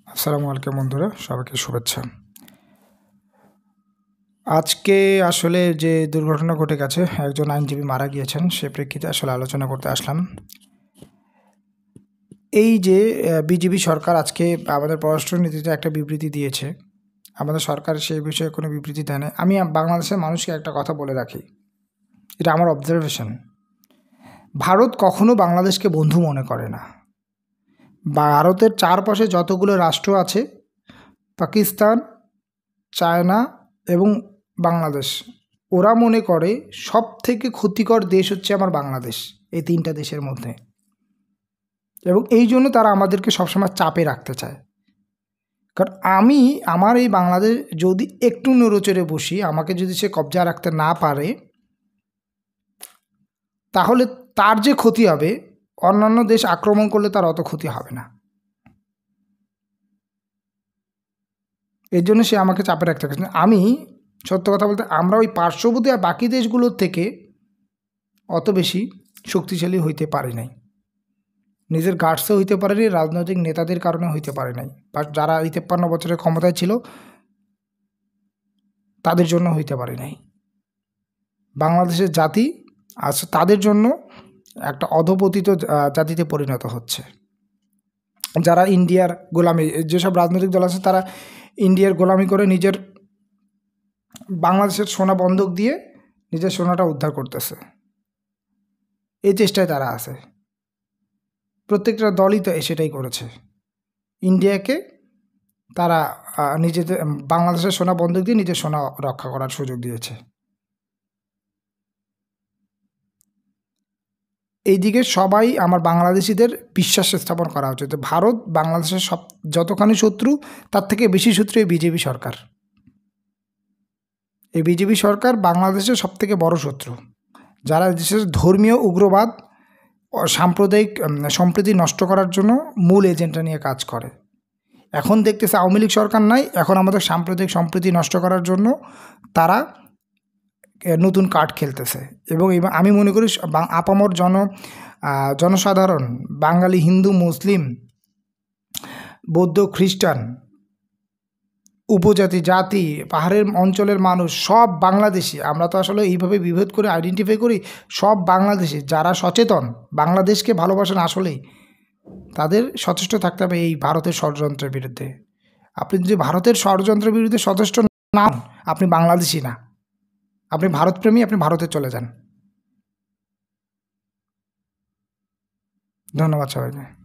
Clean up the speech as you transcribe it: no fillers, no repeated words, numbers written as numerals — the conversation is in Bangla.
আসসালামু আলাইকুম বন্ধুরা, সবাইকে শুভেচ্ছা। আজকে আসলে যে দুর্ঘটনা ঘটে গেছে, একজন আইনজীবী মারা গিয়েছেন, সে প্রেক্ষিতে আসলে আলোচনা করতে আসলাম। এই যে বিজেপি সরকার আজকে আমাদের পররাষ্ট্রনীতিতে একটা বিবৃতি দিয়েছে, আমাদের সরকার সেই বিষয়ে কোনো বিবৃতি দেয় না। আমি বাংলাদেশের মানুষকে একটা কথা বলে রাখি, এটা আমার অবজারভেশন। ভারত কখনো বাংলাদেশকে বন্ধু মনে করে না। ভারতের চারপাশে যতগুলো রাষ্ট্র আছে, পাকিস্তান, চায়না এবং বাংলাদেশ, ওরা মনে করে সব থেকে ক্ষতিকর দেশ হচ্ছে আমার বাংলাদেশ, এই তিনটা দেশের মধ্যে। এবং এই জন্য তারা আমাদেরকে সবসময় চাপে রাখতে চায়। কারণ আমার এই বাংলাদেশ যদি একটু নড়েচড়ে বসি, আমাকে যদি সে কবজা রাখতে না পারে, তাহলে তার যে ক্ষতি হবে, অন্যান্য দেশ আক্রমণ করলে তার অত ক্ষতি হবে না। এর জন্য সে আমাকে চাপে রাখতে পারছে। আমি সত্য কথা বলতে, আমরা ওই পার্শ্ববর্তী আর বাকি দেশগুলোর থেকে অত বেশি শক্তিশালী হইতে পারি নাই। নিজের গার্ডসে হইতে পারেনি, রাজনৈতিক নেতাদের কারণে হইতে পারে নাই, বা যারা এই 53 বছরের ক্ষমতায় ছিল তাদের জন্য হইতে পারে নাই। বাংলাদেশের জাতি আজ তাদের জন্য একটা অধপতিত জাতিতে পরিণত হচ্ছে। যারা ইন্ডিয়ার গোলামি, যেসব রাজনৈতিক দল আছে তারা ইন্ডিয়ার গোলামি করে নিজের বাংলাদেশের সোনা বন্ধক দিয়ে নিজের সোনাটা উদ্ধার করতেছে, এই চেষ্টায় তারা আছে। প্রত্যেকটা দলই তো সেটাই করেছে। ইন্ডিয়াকে তারা নিজেদের বাংলাদেশের সোনা বন্ধক দিয়ে নিজের সোনা রক্ষা করার সুযোগ দিয়েছে। এইদিকে সবাই আমার বাংলাদেশিদের বিশ্বাস স্থাপন করা উচিত। ভারত বাংলাদেশের সব যতখানি শত্রু, তার থেকে বেশি শত্রু এই বিজেপি সরকার। এই বিজেপি সরকার বাংলাদেশের সবথেকে বড় শত্রু, যারা দেশের ধর্মীয় উগ্রবাদ, সাম্প্রদায়িক সম্প্রীতি নষ্ট করার জন্য মূল এজেন্ডা নিয়ে কাজ করে। এখন দেখতেছে আওয়ামী লীগ সরকার নাই, এখন আমাদের সাম্প্রদায়িক সম্প্রীতি নষ্ট করার জন্য তারা নতুন কার্ড খেলতেছে। এবং আমি মনে করি আপামর জনসাধারণ, বাঙালি, হিন্দু, মুসলিম, বৌদ্ধ, খ্রিস্টান, উপজাতি, জাতি, পাহাড়ের অঞ্চলের মানুষ, সব বাংলাদেশি। আমরা তো আসলে এইভাবে বিভেদ করে আইডেন্টিফাই করি, সব বাংলাদেশি যারা সচেতন, বাংলাদেশকে ভালোবাসেন আসলেই, তাদের সচেষ্ট থাকতে হবে এই ভারতের ষড়যন্ত্রের বিরুদ্ধে। আপনি যদি ভারতের ষড়যন্ত্রের বিরুদ্ধে সচেষ্ট না হন, আপনি বাংলাদেশি না, আপনি ভারতপ্রেমী, আপনি ভারতে চলে যান। ধন্যবাদ সবাইকে।